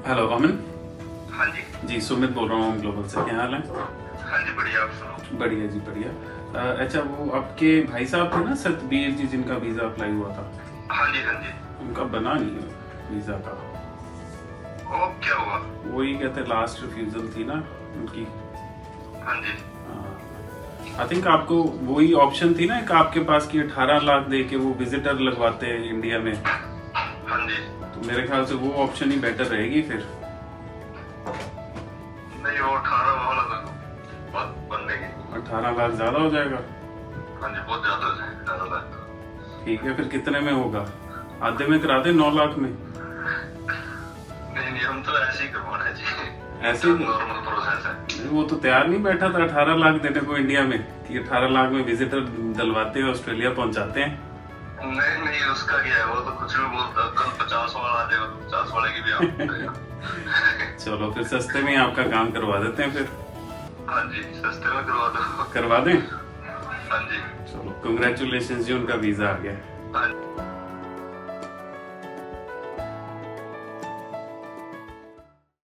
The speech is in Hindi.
हेलो अमन। हाँ जी। जी सुमित बोल रहा हूँ ग्लोबल से। क्या हाल है? हाँ जी बढ़िया, आप सुनो। बढ़िया जी बढ़िया। अच्छा वो आपके भाई साहब थे ना सतबीर जी, जिनका वीजा अप्लाई हुआ था? हाँ जी हाँ जी। उनका बना नहीं है वीजा का। ओ क्या हुआ? वही कहते लास्ट रिफ्यूजल थी ना उनकी। हाँ जी। आई थिंक आपको वही ऑप्शन थी ना एक आपके पास की 18 लाख दे के वो विजिटर लगवाते हैं इंडिया में। हाँ जी। तो मेरे ख्याल से वो ऑप्शन ही बेटर रहेगी फिर। नहीं वो 18 वाला तो बहुत बनने की। 18 लाख ज्यादा हो जाएगा। हाँ जी बहुत ज्यादा हो जाएगा, 18 लाख। ठीक है, फिर कितने में होगा? आधे में करा दे, 9 लाख में। नहीं नहीं हम तो ऐसे ही करवाना है जी। ऐसे ही? नॉर्मल प्रोसेस है। वो तो तैयार नहीं बैठा था 18 लाख देने को इंडिया में कि 18 लाख में विजिटर डलवाते हैं, ऑस्ट्रेलिया पहुंचाते हैं। नहीं नहीं उसका क्या है, वो तो कुछ भी बोलता है। कल 50 वाला आ जाएगा, 50 वाले की भी आप चलो फिर सस्ते में आपका काम करवा देते हैं फिर। हाँ जी सस्ते में करवा दो। करवा दें? हाँ जी। चलो कंग्रेचुलेशन जी, उनका वीजा आ गया। हाँ